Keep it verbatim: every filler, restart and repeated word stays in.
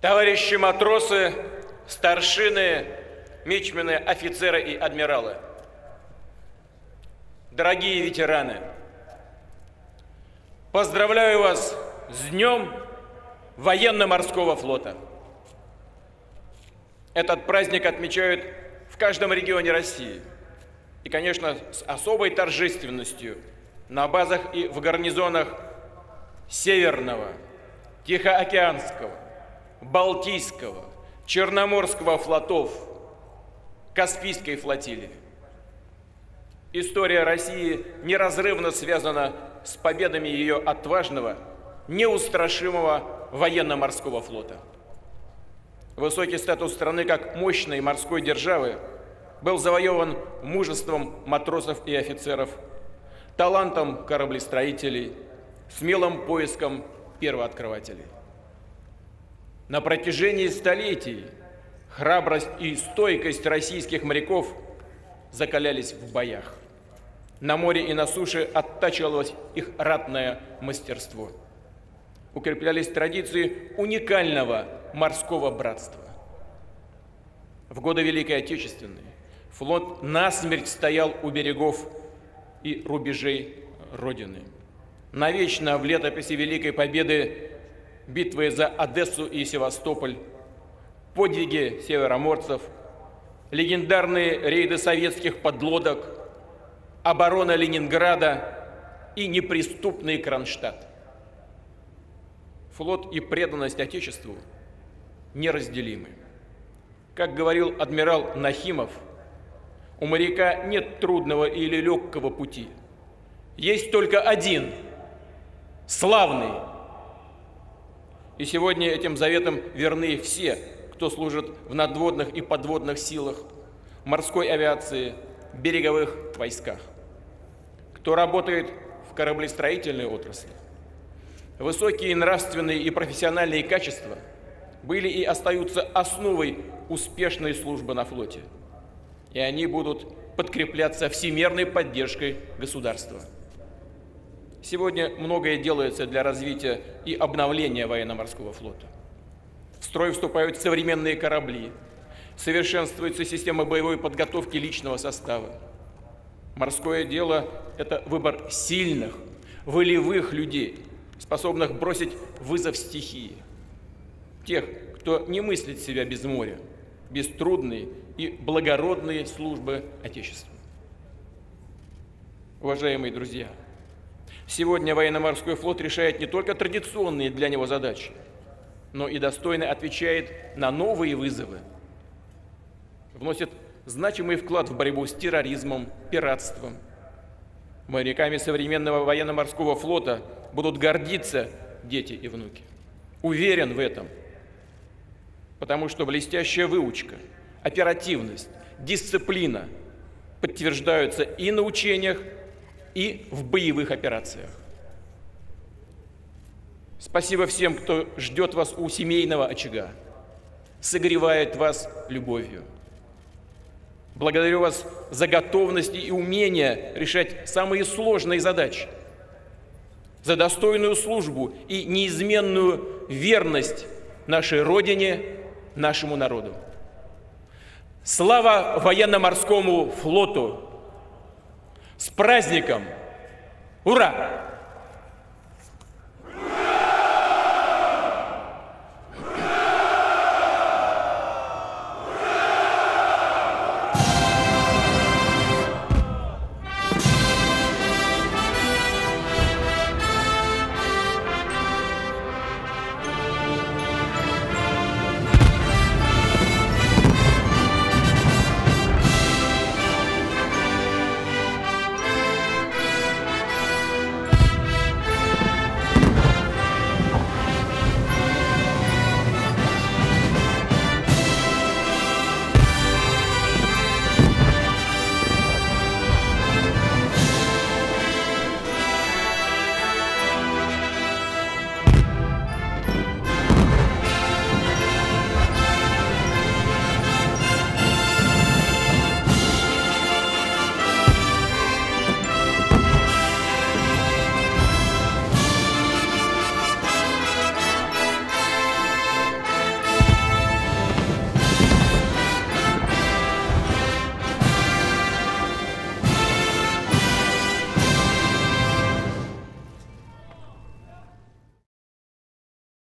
Товарищи матросы, старшины, мичмены, офицеры и адмиралы, дорогие ветераны, поздравляю вас с Днем Военно-Морского флота. Этот праздник отмечают в каждом регионе России и, конечно, с особой торжественностью на базах и в гарнизонах Северного, Тихоокеанского, Балтийского, Черноморского флотов, Каспийской флотилии. История России неразрывно связана с победами ее отважного, неустрашимого военно-морского флота. Высокий статус страны как мощной морской державы был завоеван мужеством матросов и офицеров, талантом кораблестроителей, смелым поиском первооткрывателей. На протяжении столетий храбрость и стойкость российских моряков закалялись в боях. На море и на суше оттачивалось их ратное мастерство. Укреплялись традиции уникального морского братства. В годы Великой Отечественной флот насмерть стоял у берегов и рубежей Родины. Навечно в летописи Великой Победы битвы за Одессу и Севастополь, подвиги североморцев, легендарные рейды советских подлодок, оборона Ленинграда и неприступный Кронштадт. Флот и преданность Отечеству неразделимы. Как говорил адмирал Нахимов, у моряка нет трудного или легкого пути. Есть только один – славный. И сегодня этим заветам верны все, кто служит в надводных и подводных силах, морской авиации, береговых войсках, кто работает в кораблестроительной отрасли. Высокие нравственные и профессиональные качества были и остаются основой успешной службы на флоте, и они будут подкрепляться всемирной поддержкой государства. Сегодня многое делается для развития и обновления военно-морского флота. В строй вступают современные корабли, совершенствуется система боевой подготовки личного состава. Морское дело – это выбор сильных, волевых людей, способных бросить вызов стихии. Тех, кто не мыслит себя без моря, без трудной и благородной службы Отечеству. Уважаемые друзья, сегодня военно-морской флот решает не только традиционные для него задачи, но и достойно отвечает на новые вызовы, вносит значимый вклад в борьбу с терроризмом, пиратством. Моряками современного военно-морского флота будут гордиться дети и внуки. Уверен в этом, потому что блестящая выучка, оперативность, дисциплина подтверждаются и на учениях, и в боевых операциях. Спасибо всем, кто ждет вас у семейного очага, согревает вас любовью. Благодарю вас за готовность и умение решать самые сложные задачи, за достойную службу и неизменную верность нашей Родине, нашему народу. Слава военно-морскому флоту! С праздником! Ура!